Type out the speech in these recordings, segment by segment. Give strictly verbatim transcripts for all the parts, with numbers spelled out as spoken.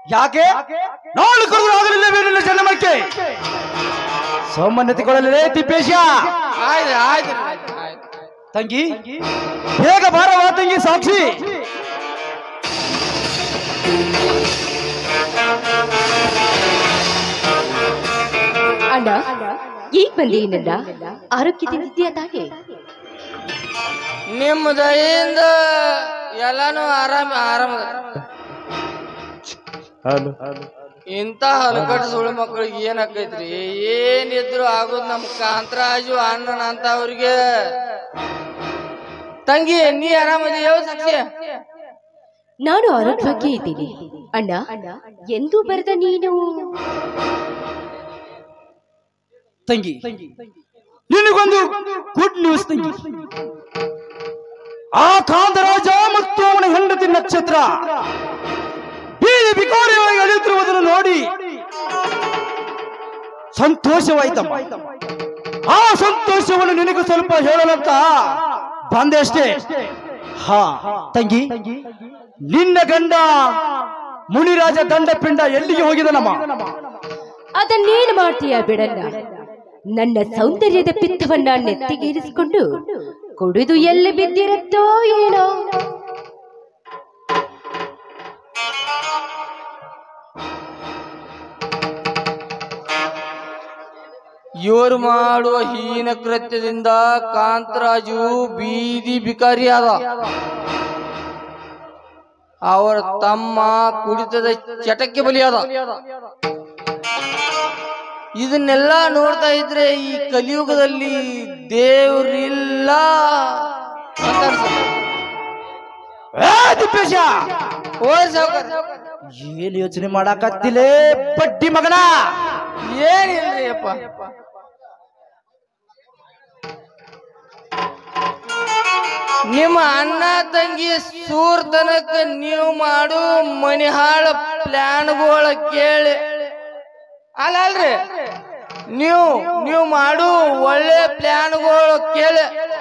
ಯಾಕೆ ನಾಳು ಕರೆದು ಆಗಲಿಲ್ಲ ಬೇರಿಲ್ಲ ಜನ್ಮಕ್ಕೆ ಸೋಮನ್ನತಿಕೊಳ್ಳಲೇ ತಿಪ್ಪೇಶ. ತಂಗಿ ಬೇಗ ಬಾರವಾ ತಂಗಿ ಸಾಕ್ಷಿ. ಅಣ್ಣ ಈಗ ಬಂದೇನಲ್ಲ, ಆರೋಗ್ಯದಿಂದಿದ್ಯಾ ತಾನೆ? ನಿಮ್ಮ ದಯೆಯಿಂದ ಎಲ್ಲಾನು ಆರಾಮ ಆರಾಮ. ಇಂತ ಹಲಕಟ್ಟ ಸುಳ್ಳು ಮಕ್ಕಳಿಗೆ ಏನ್ ಆಕೈತ್ರಿ? ಏನಿದ್ರು ಆಗೋದ್ ನಮ್ ಕಾಂತರಾಜು ಅಣ್ಣನ ಅಂತ ಅವ್ರಿಗೆ. ತಂಗಿ ನೀ ಆರಾಮದಿ? ಸಾಕ್ಷಿ ನಾನು ಆರೋಗ್ಯವಾಗಿ ಇದ್ದೀನಿ ಅಣ್ಣ. ಎಂದು ಬರೆದ ನೀನು ತಂಗಿ ನಿನಗೊಂದು ಗುಡ್ ನ್ಯೂಸ್ ತಂಗಿ. ಆ ಕಾಂತರಾಜ ಮತ್ತು ಅವನ ಹೆಂಡತಿ ನಕ್ಷತ್ರ ಬೀದಿ ಬಿಕಾರಿಯಾಗಿ ಅಳೆಯುತ್ತಿರುವುದನ್ನು ನೋಡಿ ಸಂತೋಷವಾಯ್ತಮ್ಮ. ಆ ಸಂತೋಷವನ್ನು ನಿನಗೂ ಸ್ವಲ್ಪ ಹೇಳಲಂತ ಬಂದೆ ಅಷ್ಟೇ. ಹಾ ತಂಗಿ, ನಿನ್ನ ಗಂಡ ಮುನಿರಾಜ ದಂಡಪಿಂಡ ಎಲ್ಲಿಗೆ ಹೋಗಿದನಮ್ಮ? ಅದನ್ನೇನು ಮಾಡ್ತೀಯ ಬಿಡಲ್ಲ. ನನ್ನ ಸೌಂದರ್ಯದ ಪಿತ್ತವನ್ನ ನೆತ್ತಿಗೇರಿಸಿಕೊಂಡು ಕುಡಿದು ಎಲ್ಲಿ ಬಿದ್ದಿರುತ್ತೋ ಏನೋ. ಇವರು ಮಾಡುವ ಹೀನ ಕೃತ್ಯದಿಂದ ಕಾಂತರಾಜು ಬೀದಿ ಬಿಕಾರಿಯಾದ. ಅವರ ತಮ್ಮ ಕುಡಿತದ ಚಟಕ್ಕೆ ಬಲಿಯಾದ. ಇದನ್ನೆಲ್ಲ ನೋಡ್ತಾ ಇದ್ರೆ ಈ ಕಲಿಯುಗದಲ್ಲಿ ದೇವ್ರಿಲ್ಲ ಅಂತ ಅನ್ಸುತ್ತೆ. ಏನ್ ಯೋಚನೆ ಮಾಡಾಕತ್ತಿಲೇ ಬಡ್ಡಿ ಮಗನ? ಏನಿಲ್ರಿ ಅಪ್ಪ, ನಿಮ್ಮ ಅಣ್ಣ ತಂಗಿ ಸೂರ್ತನಕ ನೀವು ಮಾಡು ಮನಿಹಾಳ ಪ್ಲಾನ್ಗಳ ಕೇಳಿ ಅಲ್ಲ ಅಲ್ರಿ, ನೀವು ನೀವು ಮಾಡು ಒಳ್ಳೆ ಪ್ಲಾನ್ಗಳು ಕೇಳಿ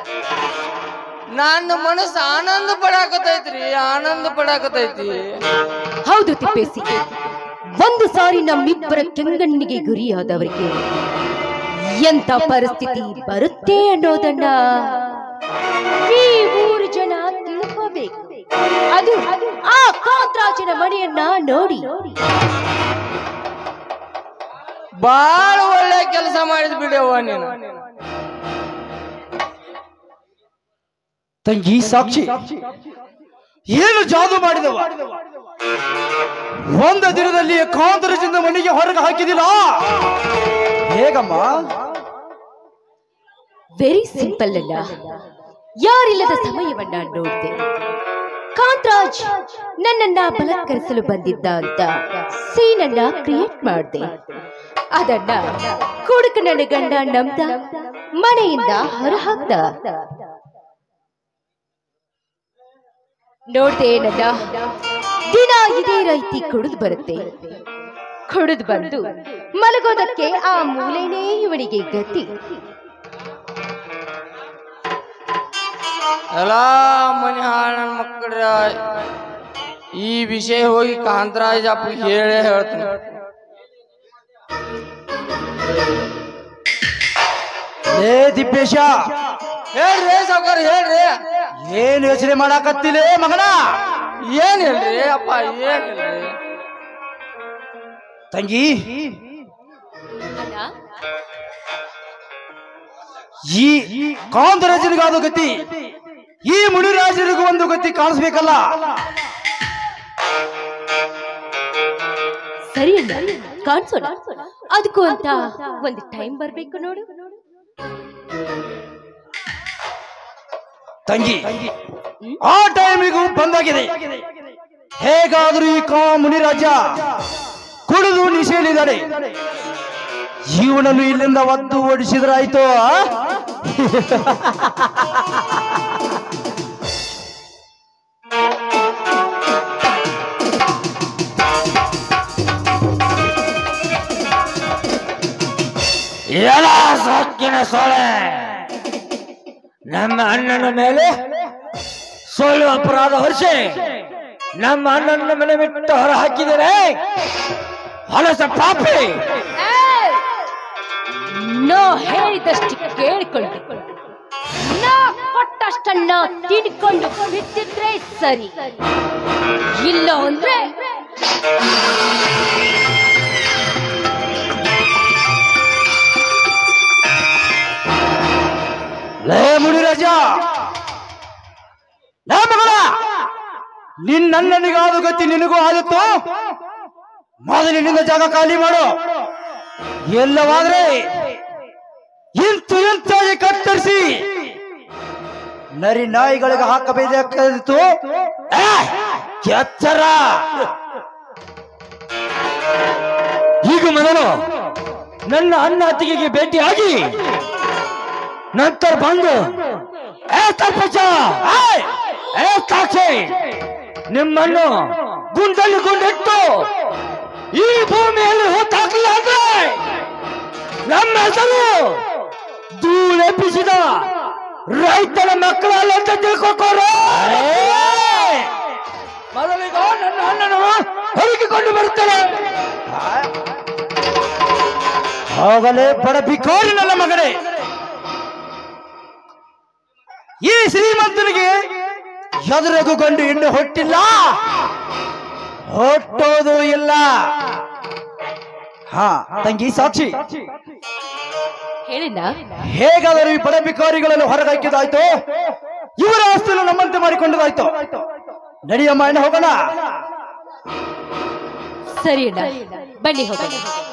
ನನ್ನ ಮನಸ್ಸು ಆನಂದ ಪಡಾಕತೈತ್ರಿ, ಆನಂದ ಪಡಾಕತೈತಿ. ಹೌದು ತಿಪ್ಪೇಸಿ, ಒಂದು ಸಾರಿ ನಮ್ಮಿಬ್ಬರ ಕೆಂಗಣ್ಣಿಗೆ ಗುರಿಯಾದವರಿಗೆ ಎಂತ ಪರಿಸ್ಥಿತಿ ಬರುತ್ತೆ ಅನ್ನೋದನ್ನ ಈ ಊರು ಜನ ತಿಳ್ಕೋಬೇಕು. ಅದು ಆ ಕಾಂತರಾಜನ ಮನೆಯನ್ನ ನೋಡಿ. ಬಾಳ ಒಳ್ಳೆ ಕೆಲಸ ಮಾಡಿದ್ ಬಿಡವ್ವ ನೀನು. ತಂಗಿ ಸಾಕ್ಷಿ, ಏನು ಜಾದು ಮಾಡಿದವ? ಒಂದು ದಿನದಲ್ಲಿ ಕಾಂತರಾಜನ ಮನೆಗೆ ಹೊರಗೆ ಹಾಕಿದಿಲ್ಲ ಹೇಗಮ್ಮ? ವೆರಿ ಸಿಂಪಲ್ ಅಲ್ಲ. ಯಾರಿಲ್ಲದ ಸಮಯವನ್ನ ನೋಡಿದೆ. ಕಾಂತರಾಜ್ ನನ್ನನ್ನ ಬಲತ್ಕರಿಸಲು ಬಂದಿದ್ದ ಅಂತ ಸೀನನ್ನ ಕ್ರಿಯೇಟ್ ಮಾಡಿದೆ. ಅದನ್ನ ಕುಡುಕ ನನ್ನ ಗಂಡ ನಂಬ್ದ, ಮನೆಯಿಂದ ಹೊರಹಾಕ್ದ. ನೋಡ್ದೆ ನನ್ನ ದಿನ ಇದೇ ರೀತಿ ಕುಡಿದು ಬರುತ್ತೆ. ಕುಡಿದು ಬಂದು ಮಲಗೋದಕ್ಕೆ ಆ ಮೂಲೆನೇ ಇವನಿಗೆ ಗತಿ. ಎಲ್ಲಾ ಮನೆ ಹಾಳ ಮಕ್ಕಳ ಈ ವಿಷಯ ಹೋಗಿ ಕಾಂತರಾಜ್ ಅಪ್ಪ ಹೇಳೇ ಹೇಳ್ತೀನಿ. ಏ ದಿಪ್ಪೇಶ, ಹೇಳ್ರಿ ಸಾವ್ಕಾರ, ಹೇಳ್ರಿ. ಏನ್ ಯೋಚನೆ ಮಾಡಾಕತ್ತಿಲೇ ಮಗನ? ಏನ್ ಹೇಳ್ರಿ ಅಪ್ಪ, ಏನ್ ಹೇಳ್ರಿ? ತಂಗಿ, ಈ ಕಾಂತರಾಜನಿಗಾದ ಗತಿ ಈ ಮುನಿರಾಜನಿಗೂ ಒಂದು ಗತಿ ಕಾಣಿಸ್ಬೇಕಲ್ಲ? ಸರಿ ಅಣ್ಣ, ಕಾಣಿಸೋಣ. ಅದಕ್ಕೂ ಅಂತ ಒಂದು ಟೈಮ್ ಬರ್ಬೇಕು ನೋಡು. ತಂಗಿ, ಆ ಟೈಮಿಗೂ ಬಂದಾಗಿದೆ. ಹೇಗಾದ್ರೂ ಈ ಕಾ ಮುನಿರಾಜ ಕುಡಿದು ನಿಷೇಧಿದ್ದಾರೆ. ಜೀವನನ್ನು ಇಲ್ಲಿಂದ ಒದ್ದು ಓಡಿಸಿದ್ರಾಯ್ತು. ಎಲ್ಲ ಸೊಕ್ಕಿನ ಸೊಳೆ ನಮ್ಮ ಅಣ್ಣನ ಮೇಲೆ ಸುಳ್ಳು ಅಪರಾಧ ಹೊರಿಸಿ ನಮ್ಮ ಅಣ್ಣನ ಮನೆ ಬಿಟ್ಟು ಹೊರ ಹಾಕಿದರೆ ಹೊಲಸ ಪಾಪಿ. ನೋ ಹೇಳಿದಷ್ಟು ಕೇಳಿಕೊಂಡು ನಾ ಕೊಟ್ಟಷ್ಟನ್ನ ತಿನ್ಕೊಂಡು ಬಿದ್ದಿದ್ರೆ ಸರಿ, ಇಲ್ಲ ಅಂದ್ರೆ ಲೇ ಮುನಿರಾಜ, ಲೇ ಮಗಳ, ನಿನ್ನಣ್ಣನಿಗಾದ ಗತಿ ನಿನಗೂ ಆದತ್ತು. ಮೊದಲಿನಿಂದ ಜಾಗ ಖಾಲಿ ಮಾಡು. ಎಲ್ಲವಾದ್ರೆ ಇಂತು ಇಂತಾಗಿ ಕತ್ತರಿಸಿ ನರಿ ನಾಯಿಗಳಿಗೆ ಹಾಕಬೇಕಾಗಿತ್ತು. ಎಚ್ಚರ. ಈಗ ಮೊದಲು ನನ್ನ ಅಣ್ಣ ಅತ್ತಿಗೆಗೆ ಭೇಟಿಯಾಗಿ ನಂತರ ಬಂದು ಏ ಸರ್ಪಂಚ, ಏ ಸಾಕ್ಷಿ, ನಿಮ್ಮನ್ನು ಗುಂಡಲ್ಲಿ ಗುಂಡಿಟ್ಟು ಈ ಭೂಮಿಯಲ್ಲಿ ಹೊತ್ತಾಕಲಿಲ್ಲ ಅಂದ್ರೆ ನಮ್ಮ ಹೆಸರು ಧೂಳೆಪ್ಪಿಸಿದ ರೈತನ ಮಕ್ಕಳಲ್ಲ ಅಂತ ತಿಳ್ಕೊಕೋರು. ಮೊದಲಿಗ ನನ್ನ ಅಣ್ಣನು ಹುಡುಕಿಕೊಂಡು ಬರುತ್ತಾರೆ. ಹೋಗಲೇ ಬಡ ಬಿಕೋರಿ ನನ್ನ ಮಗನೇ, ಈ ಶ್ರೀಮಂತನಿಗೆ ಎದುರಗೂ ಗಂಡು ಹೆಣ್ಣು ಹೊಟ್ಟಿಲ್ಲ, ಹೊಟ್ಟೋದು ಇಲ್ಲ. ಹಾ ತಂಗಿ ಸಾಕ್ಷಿ, ಹೇಳಿನ ಹೇಗಾದರೂ ಈ ಬಡ ಬಿಕಾರಿಗಳನ್ನು ಹೊರಗಾಕಿದಾಯ್ತು, ಇವರ ಆಸ್ತಿಯನ್ನು ನಮ್ಮಂತೆ ಮಾಡಿಕೊಂಡದಾಯ್ತು. ನಡೆಯಮ್ಮ, ಇನ್ನು ಹೋಗೋಣ. ಸರಿ ಅಣ್ಣ, ಬನ್ನಿ ಹೋಗೋಣ.